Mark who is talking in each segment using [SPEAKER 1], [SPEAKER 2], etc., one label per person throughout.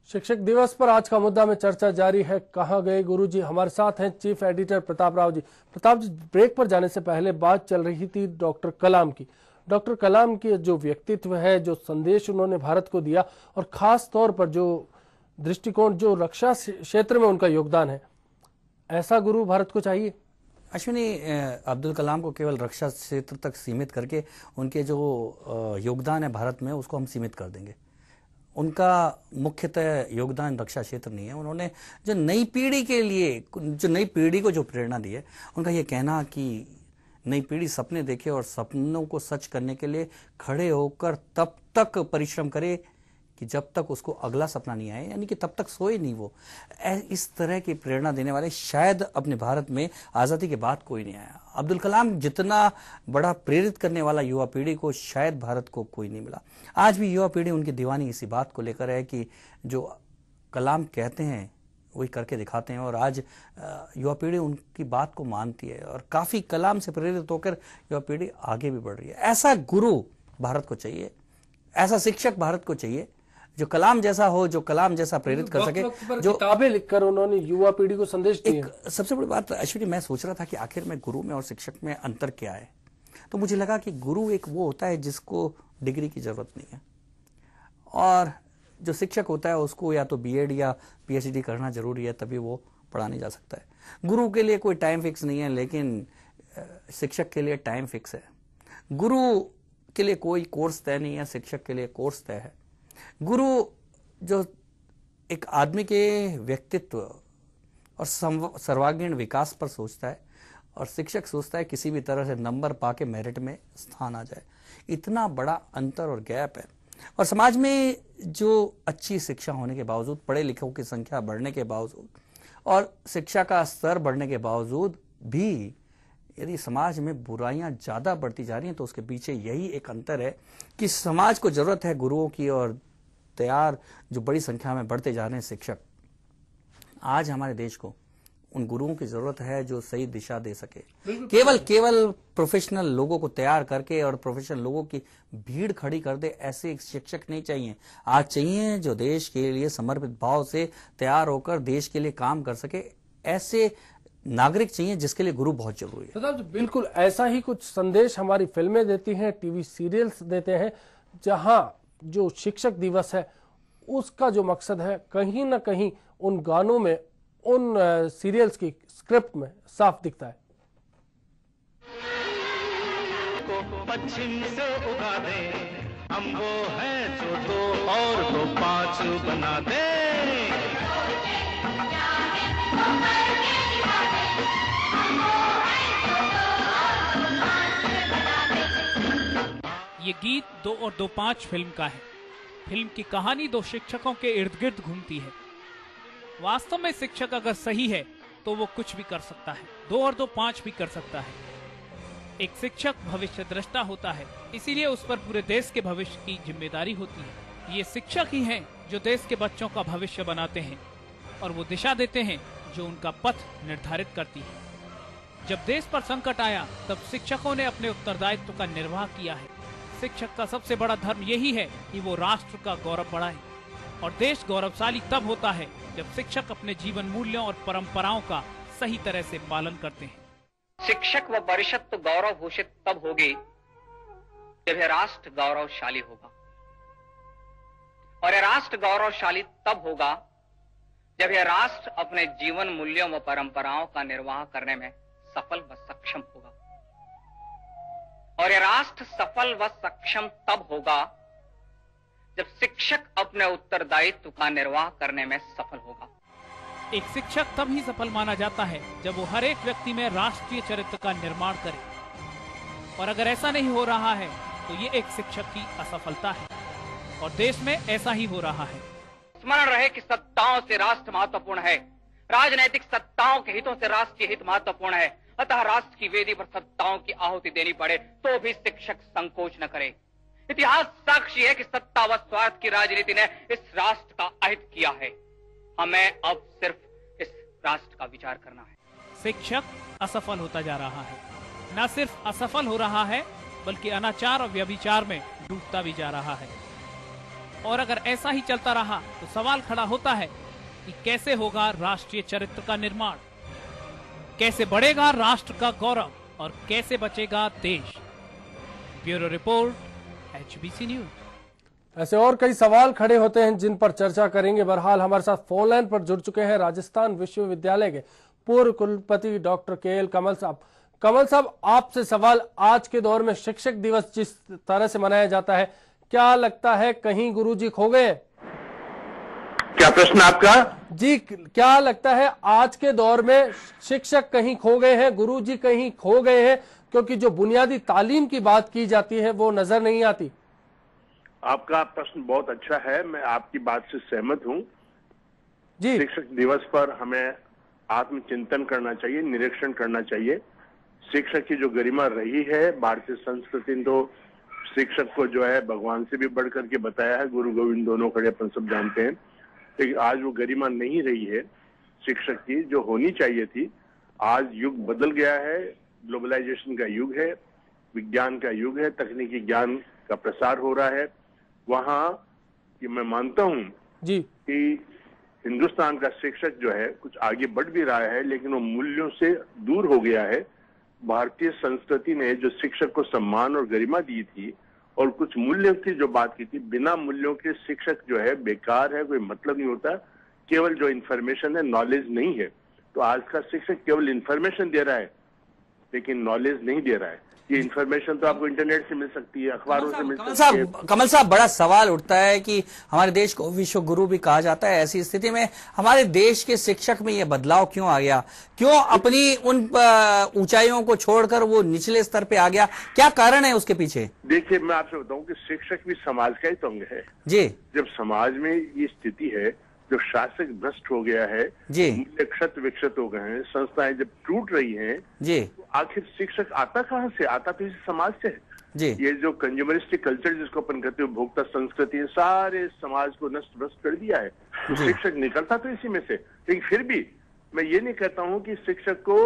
[SPEAKER 1] शिक्षक दिवस पर आज का मुद्दा में चर्चा जारी है। कहाँ गए गुरुजी? हमारे साथ हैं chief editor Pratap Rao ji. Pratap ji, break पर जाने से पहले बात चल रही थी डॉक्टर कलाम की। डॉक्टर कलाम की जो व्यक्तित्व है, जो संदेश उन्होंने भारत को दिया और खास तौर पर जो दृष्टिकोण, जो रक्षा क्षेत्र में उनका योगदान है, ऐसा गुरु भारत को चाहिए।
[SPEAKER 2] अश्विनी, अब्दुल कलाम को केवल रक्षा क्षेत्र तक सीमित करके उनके जो योगदान है भारत में उसको हम सीमित कर देंगे। उनका मुख्यतः योगदान रक्षा क्षेत्र नहीं है। उन्होंने जो नई पीढ़ी के लिए, जो नई पीढ़ी को जो प्रेरणा दी है, उनका ये कहना कि नई पीढ़ी सपने देखे और सपनों को सच करने के लिए खड़े होकर तब तक परिश्रम करे कि जब तक उसको अगला सपना नहीं आए, यानी कि तब तक सोए नहीं वो। इस तरह की प्रेरणा देने वाले शायद अपने भारत में आज़ादी के बाद कोई नहीं आया। अब्दुल कलाम जितना बड़ा प्रेरित करने वाला युवा पीढ़ी को शायद भारत को कोई नहीं मिला। आज भी युवा पीढ़ी उनकी दीवानी इसी बात को लेकर है कि जो कलाम कहते हैं वही करके दिखाते हैं, और आज युवा पीढ़ी उनकी बात को मानती है और काफ़ी कलाम से प्रेरित होकर युवा पीढ़ी आगे भी बढ़ रही है। ऐसा गुरु भारत को चाहिए, ऐसा शिक्षक भारत को चाहिए जो कलाम जैसा हो, जो कलाम जैसा प्रेरित कर सके, जो
[SPEAKER 1] किताबें लिखकर उन्होंने युवा पीढ़ी को संदेश दिए।
[SPEAKER 2] सबसे बड़ी बात अश्विनी, मैं सोच रहा था कि आखिर में गुरु में और शिक्षक में अंतर क्या है, तो मुझे लगा कि गुरु एक वो होता है जिसको डिग्री की जरूरत नहीं है, और जो शिक्षक होता है उसको या तो बीएड या पीएचडी करना जरूरी है, तभी वो पढ़ाने जा सकता है। गुरु के लिए कोई टाइम फिक्स नहीं है, लेकिन शिक्षक के लिए टाइम फिक्स है। गुरु के लिए कोई कोर्स तय नहीं है, शिक्षक के लिए कोर्स तय है। गुरु जो एक आदमी के व्यक्तित्व और सर्वांगीण विकास पर सोचता है, और शिक्षक सोचता है किसी भी तरह से नंबर पाके मेरिट में स्थान आ जाए। इतना बड़ा अंतर और गैप है। और समाज में जो अच्छी शिक्षा होने के बावजूद, पढ़े लिखों की संख्या बढ़ने के बावजूद और शिक्षा का स्तर बढ़ने के बावजूद भी यदि समाज में बुराइयां ज्यादा बढ़ती जा रही हैं, तो उसके पीछे यही एक अंतर है कि समाज को जरूरत है गुरुओं की, और तैयार जो बड़ी संख्या में बढ़ते जा रहे हैं शिक्षक। आज हमारे देश को उन गुरुओं की जरूरत है जो सही दिशा दे सके। केवल प्रोफेशनल लोगों को तैयार करके और प्रोफेशनल लोगों की भीड़ खड़ी कर दे, ऐसे शिक्षक नहीं चाहिए। आज चाहिए जो देश के लिए समर्पित भाव से तैयार होकर देश के लिए काम कर सके। ऐसे नागरिक चाहिए जिसके लिए गुरु बहुत जरूरी है।
[SPEAKER 1] तो बिल्कुल ऐसा ही कुछ संदेश हमारी फिल्में देती हैं, टीवी सीरियल्स देते हैं, जहां जो शिक्षक दिवस है उसका जो मकसद है कहीं ना कहीं उन गानों में, उन सीरियल्स की स्क्रिप्ट में साफ दिखता है।
[SPEAKER 3] पश्चिम से उगा दे, हम वो हैं जो दो और दो पांच बना दे।
[SPEAKER 4] ये गीत 2 और 2 5 फिल्म का है। फिल्म की कहानी 2 शिक्षकों के इर्द गिर्द घूमती है। वास्तव में शिक्षक अगर सही है तो वो कुछ भी कर सकता है, 2 और 2 5 भी कर सकता है। एक शिक्षक भविष्य दृष्टा होता है, इसीलिए उस पर पूरे देश के भविष्य की जिम्मेदारी होती है। ये शिक्षक ही हैं जो देश के बच्चों का भविष्य बनाते हैं और वो दिशा देते हैं जो उनका पथ निर्धारित करती है। जब देश पर संकट आया तब शिक्षकों ने अपने उत्तरदायित्व का निर्वाह किया है। शिक्षक का सबसे बड़ा धर्म यही है कि वो राष्ट्र का गौरव बढ़ाए, और देश गौरवशाली तब होता है जब शिक्षक अपने जीवन मूल्यों और परंपराओं का सही तरह से पालन करते हैं।
[SPEAKER 5] शिक्षक व परिषद गौरव घोषित तब होगी जब यह राष्ट्र गौरवशाली होगा, और यह राष्ट्र गौरवशाली तब होगा जब यह राष्ट्र अपने जीवन मूल्यों व परंपराओं का निर्वाह करने में सफल व सक्षम होगा, और यह राष्ट्र सफल व सक्षम तब होगा जब शिक्षक अपने उत्तरदायित्व का निर्वाह करने में सफल होगा।
[SPEAKER 4] एक शिक्षक तब ही सफल माना जाता है जब वो हर एक व्यक्ति में राष्ट्रीय चरित्र का निर्माण करे, और अगर ऐसा नहीं हो रहा है तो ये एक शिक्षक की असफलता है, और देश में ऐसा ही हो रहा है।
[SPEAKER 5] स्मरण रहे कि सत्ताओं से राष्ट्र महत्वपूर्ण है, राजनैतिक सत्ताओं के हितों से राष्ट्रीय हित महत्वपूर्ण है। अतः राष्ट्र की वेदी पर सत्ताओं की आहुति देनी पड़े तो भी शिक्षक संकोच न करे। इतिहास साक्षी है कि सत्ता व स्वार्थ की राजनीति ने इस राष्ट्र का अहित किया है। हमें अब सिर्फ इस राष्ट्र का विचार करना है।
[SPEAKER 4] शिक्षक असफल होता जा रहा है, न सिर्फ असफल हो रहा है बल्कि अनाचार और व्यभिचार में डूबता भी जा रहा है। और अगर ऐसा ही चलता रहा तो सवाल खड़ा होता है कि कैसे होगा राष्ट्रीय चरित्र का निर्माण, कैसे बढ़ेगा राष्ट्र का गौरव और कैसे बचेगा देश। Bureau report, HBC news.
[SPEAKER 1] ऐसे और कई सवाल खड़े होते हैं जिन पर चर्चा करेंगे। बहरहाल हमारे साथ फोन लाइन पर जुड़ चुके हैं राजस्थान विश्वविद्यालय के पूर्व कुलपति डॉक्टर KL कमल साहब। कमल साहब, आपसे सवाल, आज के दौर में शिक्षक दिवस जिस तरह से मनाया जाता है, क्या लगता है कहीं गुरुजी खो गए?
[SPEAKER 6] क्या प्रश्न आपका?
[SPEAKER 1] जी, क्या लगता है आज के दौर में शिक्षक कहीं खो गए हैं, गुरुजी कहीं खो गए हैं, क्योंकि जो बुनियादी तालीम की बात की जाती है वो नजर नहीं आती?
[SPEAKER 6] आपका प्रश्न बहुत अच्छा है, मैं आपकी बात से सहमत हूं
[SPEAKER 1] जी।
[SPEAKER 6] शिक्षक दिवस पर हमें आत्मचिंतन करना चाहिए, निरीक्षण करना चाहिए। शिक्षक की जो गरिमा रही है, भारतीय संस्कृति ने तो शिक्षक को जो है भगवान से भी बढ़ करके बताया है, गुरु गोविंद दोनों खड़े अपन सब जानते हैं। लेकिन आज वो गरिमा नहीं रही है शिक्षक की जो होनी चाहिए थी। आज युग बदल गया है, ग्लोबलाइजेशन का युग है, विज्ञान का युग है, तकनीकी ज्ञान का प्रसार हो रहा है। वहां कि मैं मानता हूं
[SPEAKER 1] जी
[SPEAKER 6] कि हिंदुस्तान का शिक्षक जो है कुछ आगे बढ़ भी रहा है, लेकिन वो मूल्यों से दूर हो गया है। भारतीय संस्कृति ने जो शिक्षक को सम्मान और गरिमा दी थी और कुछ मूल्यों की जो बात की थी, बिना मूल्यों के शिक्षक जो है बेकार है, कोई मतलब नहीं होता। केवल जो इन्फॉर्मेशन है, नॉलेज नहीं है। तो आज का शिक्षक केवल इन्फॉर्मेशन दे रहा है लेकिन नॉलेज नहीं दे रहा है। ये इन्फॉर्मेशन तो आपको इंटरनेट से मिल सकती है, अखबारों से मिल सकती है।
[SPEAKER 2] कमल साहब, बड़ा सवाल उठता है कि हमारे देश को विश्व गुरु भी कहा जाता है। ऐसी स्थिति में हमारे देश के शिक्षक में ये बदलाव क्यों आ गया? क्यों अपनी उन ऊंचाइयों को छोड़कर वो निचले स्तर पे आ गया? क्या कारण है उसके पीछे?
[SPEAKER 6] देखिए, मैं आपसे बताऊं कि शिक्षक भी समाज का ही तो अंग है
[SPEAKER 2] जी।
[SPEAKER 6] जब समाज में ये स्थिति है, जो शासक भ्रष्ट हो गया है,
[SPEAKER 2] जी,
[SPEAKER 6] मूल्य क्षत विक्षत हो गए हैं, संस्थाएं जब टूट रही हैं,
[SPEAKER 2] जी,
[SPEAKER 6] तो आखिर शिक्षक आता कहां से? आता तो इस समाज से है।
[SPEAKER 2] जी।
[SPEAKER 6] ये जो कंज्यूमरिस्टिक कल्चर जिसको अपन कहते हैं, उपभोक्ता संस्कृति है, सारे समाज को नष्ट भ्रष्ट कर दिया है। तो शिक्षक निकलता तो इसी में से। लेकिन फिर भी मैं ये नहीं कहता हूं कि शिक्षक को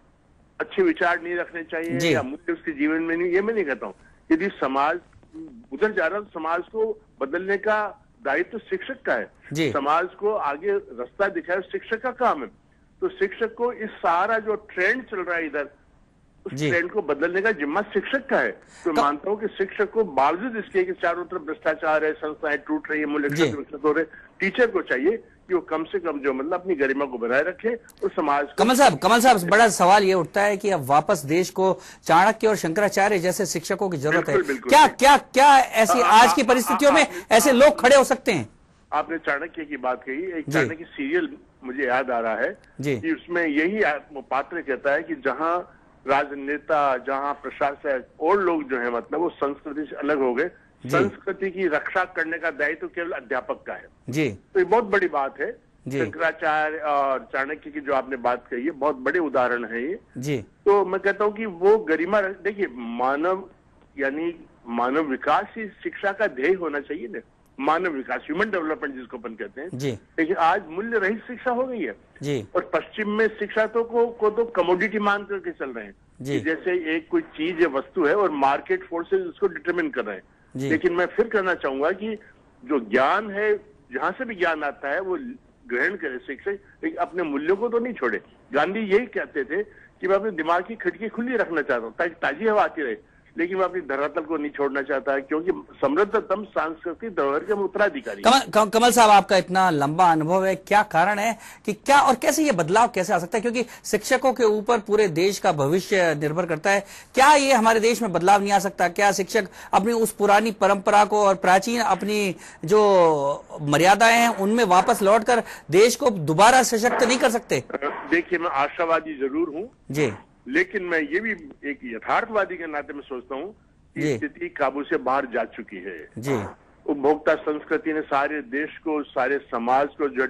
[SPEAKER 6] अच्छे विचार नहीं रखने चाहिए या मूल्य उसके जीवन में नहीं, ये मैं नहीं कहता हूँ। यदि समाज उधर जा रहा है, समाज को बदलने का दायित्व तो शिक्षक का है। समाज को आगे रास्ता दिखाए शिक्षक का काम है। तो शिक्षक को इस सारा जो ट्रेंड चल रहा है इधर, उस ट्रेंड को बदलने का जिम्मा शिक्षक का है। तो मानता हूं कि शिक्षक को बावजूद इसके कि चारों तरफ भ्रष्टाचार है, संस्थाएं टूट रही है, मूल्य विकसित हो रहे, टीचर को चाहिए कि वो कम से कम जो मतलब अपनी गरिमा को बनाए रखे और समाज को।
[SPEAKER 2] कमल साहब, बड़ा सवाल ये उठता है कि अब वापस देश को चाणक्य और शंकराचार्य जैसे शिक्षकों की जरूरत है। क्या ऐसी आज की परिस्थितियों में ऐसे लोग खड़े हो सकते हैं?
[SPEAKER 6] आपने चाणक्य की बात कही, एक चाणक्य सीरियल मुझे याद आ रहा है कि उसमें यही पात्र कहता है कि जहां राजनेता, जहां प्रशासक और लोग जो है मतलब वो संस्कृति से अलग हो गए, संस्कृति की रक्षा करने का दायित्व तो केवल अध्यापक का है। जी, तो ये बहुत बड़ी बात है। शंकराचार्य और चाणक्य की जो आपने बात कही है, बहुत बड़े उदाहरण है ये। जी, तो मैं कहता हूँ कि वो गरिमा, देखिए मानव यानी मानव विकास ही शिक्षा का ध्येय होना चाहिए ना। मानव विकास, ह्यूमन डेवलपमेंट जिसको अपन कहते हैं जी। लेकिन आज मूल्य रहित शिक्षा हो गई है जी। और पश्चिम में शिक्षा को तो कमोडिटी मान करके चल रहे हैं जी। जैसे एक कोई चीज या वस्तु है और मार्केट फोर्सेस उसको डिटरमिन कर रहे हैं। लेकिन मैं फिर कहना चाहूंगा कि जो ज्ञान है, जहां से भी ज्ञान आता है वो ग्रहण करे शिक्षक, लेकिन अपने मूल्यों को तो नहीं छोड़े। गांधी यही कहते थे कि मैं अपने दिमाग की खिड़की खुली रखना चाहता हूँ ताकि ताजी हवा आती रहे, लेकिन मैं अपनी धरातल को नहीं छोड़ना चाहता है, क्योंकि समृद्धतम सांस्कृतिक धरोहर के हम उत्तराधिकारी।
[SPEAKER 2] कमल साहब, आपका इतना लंबा अनुभव है, क्या कारण है कि क्या और कैसे ये बदलाव कैसे आ सकता है? क्योंकि शिक्षकों के ऊपर पूरे देश का भविष्य निर्भर करता है। क्या ये हमारे देश में बदलाव नहीं आ सकता? क्या शिक्षक अपनी उस पुरानी परंपरा को और प्राचीन अपनी जो मर्यादाएं हैं उनमें वापस लौटकर देश को दोबारा सशक्त नहीं कर सकते?
[SPEAKER 6] देखिए, मैं आशावादी जरूर हूँ जी, लेकिन मैं ये भी एक यथार्थवादी के नाते में सोचता हूँ कि स्थिति काबू से बाहर जा चुकी है जी। उपभोक्ता संस्कृति ने सारे देश को, सारे समाज को जो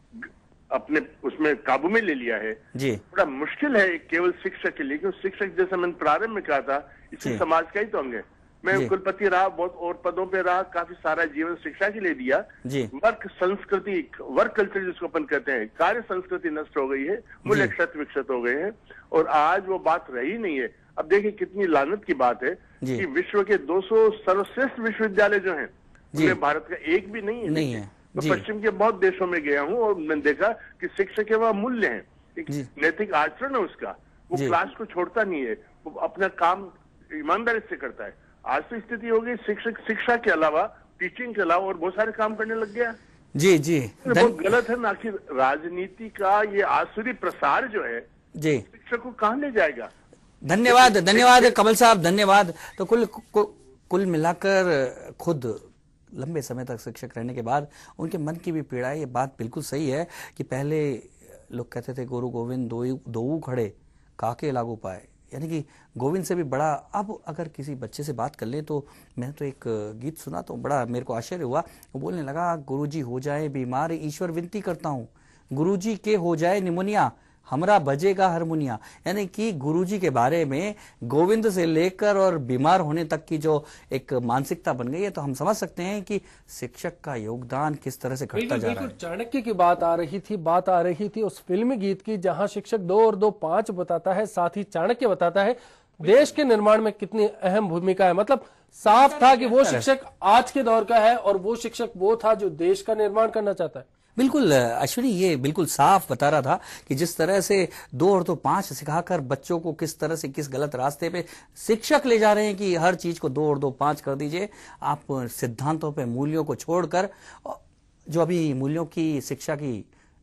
[SPEAKER 6] अपने उसमें काबू में ले लिया है जी। बड़ा मुश्किल है केवल शिक्षक के लिए, क्योंकि शिक्षक जैसा मैंने प्रारंभ में कहा था, इसी समाज का ही तो अंग है। मैं कुलपति रहा, बहुत और पदों पे रहा, काफी सारा जीवन शिक्षा के लिए दिया। वर्क संस्कृति, वर्क कल्चर जिसको अपन कहते हैं, कार्य संस्कृति नष्ट हो गई है, मूल्य क्षत विक्षत हो गए हैं और आज वो बात रही नहीं है। अब देखिए कितनी लानत की बात है कि विश्व के 200 सर्वश्रेष्ठ विश्वविद्यालय जो हैं पूरे भारत का एक भी नहीं है।
[SPEAKER 2] नहीं है।
[SPEAKER 6] मैं पश्चिम के बहुत देशों में गया हूँ और मैंने देखा कि शिक्षक के वहाँ मूल्य हैं, एक नैतिक आचरण है उसका, वो क्लास को छोड़ता नहीं है, वो अपना काम ईमानदारी से करता है। आज तो स्थिति हो गई शिक्षक शिक्षा के अलावा, टीचिंग के अलावा और बहुत सारे काम करने लग गया।
[SPEAKER 2] जी जी,
[SPEAKER 6] बहुत गलत है ना कि राजनीति का ये आसुरी प्रसार जो है
[SPEAKER 2] जी
[SPEAKER 6] शिक्षक को कहाँ ले जाएगा।
[SPEAKER 2] धन्यवाद, धन्यवाद कमल साहब, धन्यवाद। तो कुल मिलाकर खुद लंबे समय तक शिक्षक रहने के बाद उनके मन की भी पीड़ा है। ये बात बिल्कुल सही है कि पहले लोग कहते थे गुरु गोविंद दोऊ खड़े काके लागू पाए, यानी कि गोविंद से भी बड़ा। अब अगर किसी बच्चे से बात कर ले तो मैंने तो एक गीत सुना तो बड़ा मेरे को आश्चर्य हुआ। वो बोलने लगा, गुरुजी हो जाए बीमार ईश्वर विनती करता हूँ, गुरुजी के हो जाए निमोनिया हमरा बजेगा हारमोनिया। यानी कि गुरुजी के बारे में गोविंद से लेकर और बीमार होने तक की जो एक मानसिकता बन गई है, तो हम समझ सकते हैं कि शिक्षक का योगदान किस तरह से घटता जा रहा है।
[SPEAKER 1] चाणक्य की बात आ रही थी उस फिल्मी गीत की, जहां शिक्षक 2 और 2 5 बताता है, साथ ही चाणक्य बताता है देश के निर्माण में कितनी अहम भूमिका है। मतलब साफ था कि वो शिक्षक आज के दौर का है और वो शिक्षक वो था जो देश का निर्माण करना चाहता है।
[SPEAKER 2] बिल्कुल अश्विनी, ये बिल्कुल साफ बता रहा था कि जिस तरह से 2 और 2 5 सिखाकर बच्चों को किस तरह से किस गलत रास्ते पे शिक्षक ले जा रहे हैं कि हर चीज को 2 और 2 5 कर दीजिए, आप सिद्धांतों पे मूल्यों को छोड़कर, जो अभी मूल्यों की शिक्षा की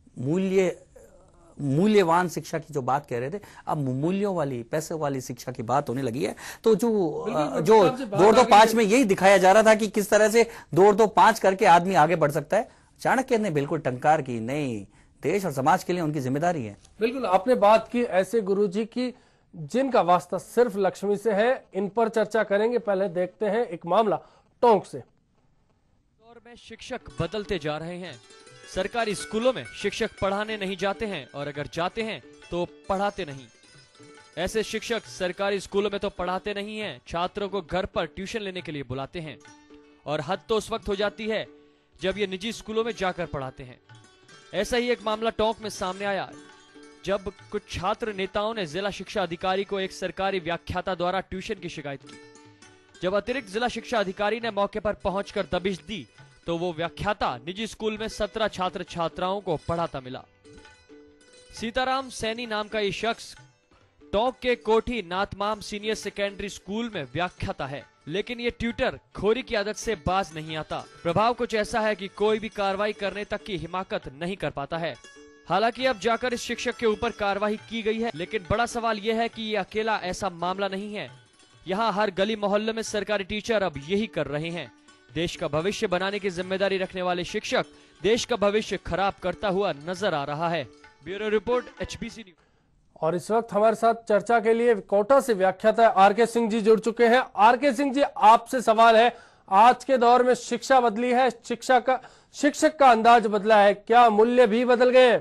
[SPEAKER 2] मूल्यवान शिक्षा की जो बात कह रहे थे, अब मूल्यों वाली पैसे वाली शिक्षा की बात होने लगी है। तो जो 2 और 2 5 में यही दिखाया जा रहा था कि किस तरह से 2 और 2 5 करके आदमी आगे बढ़ सकता है। चाणक्य ने बिल्कुल टंकार की, नहीं, देश और समाज के लिए उनकी जिम्मेदारी है।
[SPEAKER 1] बिल्कुल आपने बात की ऐसे गुरुजी की जिनका वास्ता सिर्फ लक्ष्मी से है, इन पर चर्चा करेंगे। पहले देखते हैं एक मामला टोंक से।
[SPEAKER 7] दौर में शिक्षक बदलते जा रहे हैं। सरकारी स्कूलों में शिक्षक पढ़ाने नहीं जाते हैं और अगर जाते हैं तो पढ़ाते नहीं। ऐसे शिक्षक सरकारी स्कूलों में तो पढ़ाते नहीं हैं, छात्रों को घर पर ट्यूशन लेने के लिए बुलाते हैं। और हद तो उस वक्त हो जाती है जब ये निजी स्कूलों में जाकर पढ़ाते हैं। ऐसा ही एक मामला टोंक में सामने आया जब कुछ छात्र नेताओं ने जिला शिक्षा अधिकारी को एक सरकारी व्याख्याता द्वारा ट्यूशन की शिकायत की। जब अतिरिक्त जिला शिक्षा अधिकारी ने मौके पर पहुंचकर दबिश दी तो वो व्याख्याता निजी स्कूल में 17 छात्र छात्राओं को पढ़ाता मिला। सीताराम सैनी नाम का ये शख्स टोंक के कोठी नाथमाम सीनियर सेकेंडरी स्कूल में व्याख्याता है, लेकिन ये ट्यूटर खोरी की आदत से बाज नहीं आता। प्रभाव कुछ ऐसा है कि कोई भी कार्रवाई करने तक की हिमाकत नहीं कर पाता है। हालांकि अब जाकर इस शिक्षक के ऊपर कार्रवाई की गई है, लेकिन बड़ा सवाल यह है कि ये अकेला ऐसा मामला नहीं है। यहाँ हर गली मोहल्ले में सरकारी टीचर अब यही कर रहे हैं। देश का भविष्य बनाने की जिम्मेदारी रखने वाले शिक्षक देश का भविष्य खराब करता हुआ नजर आ रहा है। Bureau report, HBC news.
[SPEAKER 1] और इस वक्त हमारे साथ चर्चा के लिए कोटा से व्याख्याता आरके सिंह जी जुड़ चुके हैं। आरके सिंह जी, आपसे सवाल है, आज के दौर में शिक्षा बदली है, शिक्षक का अंदाज बदला है, क्या मूल्य भी बदल गए?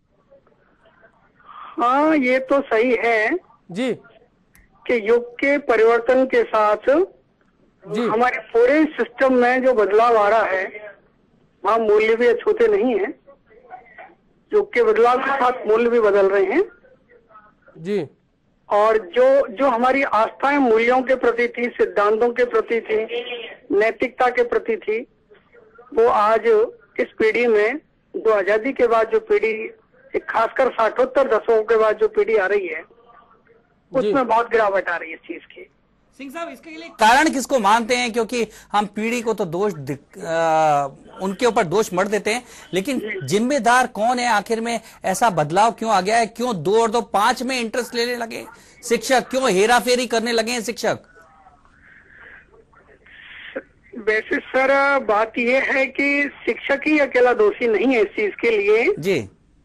[SPEAKER 8] हाँ, ये तो सही है
[SPEAKER 1] जी
[SPEAKER 8] कि युग के परिवर्तन के साथ जी हमारे पूरे सिस्टम में जो बदलाव आ रहा है वहाँ मूल्य भी अछूते नहीं है। युग के बदलाव के साथ मूल्य भी बदल रहे हैं
[SPEAKER 1] जी।
[SPEAKER 8] और जो हमारी आस्थाएं मूल्यों के प्रति थी, सिद्धांतों के प्रति थी, नैतिकता के प्रति थी, वो आज इस पीढ़ी में, जो आजादी के बाद जो पीढ़ी, खासकर 60-70 दशकों के बाद जो पीढ़ी आ रही है, उसमें बहुत गिरावट आ रही है इस चीज की।
[SPEAKER 2] सिंह साहब, इसके लिए कारण किसको मानते हैं? क्योंकि हम पीढ़ी को तो उनके ऊपर दोष मढ़ देते हैं, लेकिन जिम्मेदार कौन है आखिर में? ऐसा बदलाव क्यों आ गया है? क्यों 2 और 2 5 में इंटरेस्ट लेने लगे शिक्षक? क्यों हेराफेरी करने लगे हैं शिक्षक?
[SPEAKER 8] वैसे सर, बात यह है कि शिक्षक ही अकेला दोषी नहीं है इस चीज के लिए
[SPEAKER 2] जी।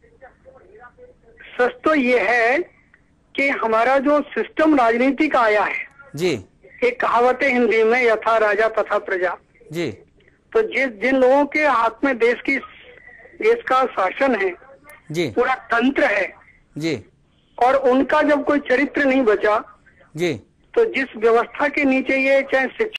[SPEAKER 8] सच तो ये है कि हमारा जो सिस्टम राजनीति का आया है
[SPEAKER 2] जी,
[SPEAKER 8] एक कहावत है हिंदी में, यथा राजा तथा प्रजा
[SPEAKER 2] जी।
[SPEAKER 8] तो जिन लोगों के हाथ में देश का शासन है
[SPEAKER 2] जी,
[SPEAKER 8] पूरा तंत्र है
[SPEAKER 2] जी,
[SPEAKER 8] और उनका जब कोई चरित्र नहीं बचा
[SPEAKER 2] जी,
[SPEAKER 8] तो जिस व्यवस्था के नीचे ये चाहे शिक्षा